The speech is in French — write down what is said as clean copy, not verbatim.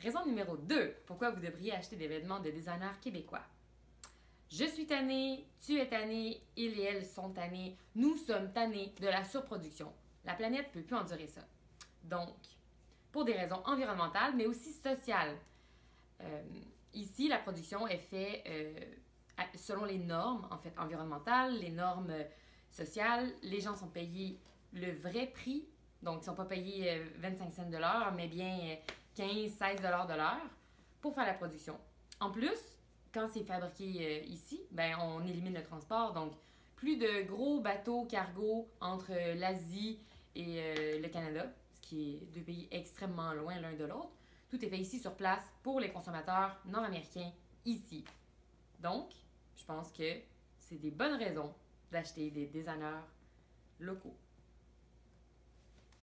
Raison numéro 2, pourquoi vous devriez acheter des vêtements de designers québécois. Je suis tannée, tu es tanné, ils et elles sont tannés, nous sommes tannés de la surproduction. La planète ne peut plus endurer ça. Donc, pour des raisons environnementales, mais aussi sociales. Ici, la production est faite selon les normes, en fait, environnementales, les normes sociales. Les gens sont payés le vrai prix, donc ils ne sont pas payés 25 cents de l'heure, mais bien 15-16 de l'heure pour faire la production. En plus, quand c'est fabriqué ici, ben, on élimine le transport, donc plus de gros bateaux cargo entre l'Asie et le Canada, ce qui est deux pays extrêmement loin l'un de l'autre. Tout est fait ici sur place pour les consommateurs nord-américains ici. Donc, je pense que c'est des bonnes raisons d'acheter des designers locaux.